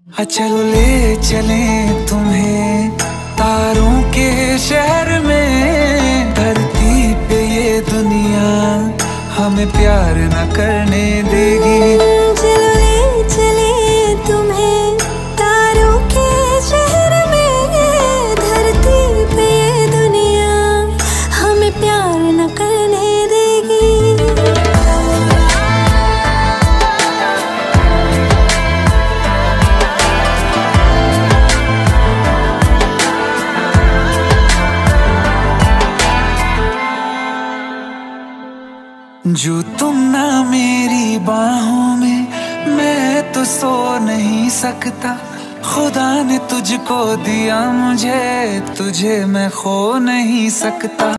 चलो ले चले तुम्हें तारों के शहर में। धरती पे ये दुनिया हमें प्यार न करने देगी। चलो ले चले तुम्हें तारों के शहर में। धरती पे ये दुनिया हमें प्यार न करने देगी। जो तुम ना मेरी बाहों में, मैं तो सो नहीं सकता। खुदा ने तुझको दिया मुझे, तुझे मैं खो नहीं सकता।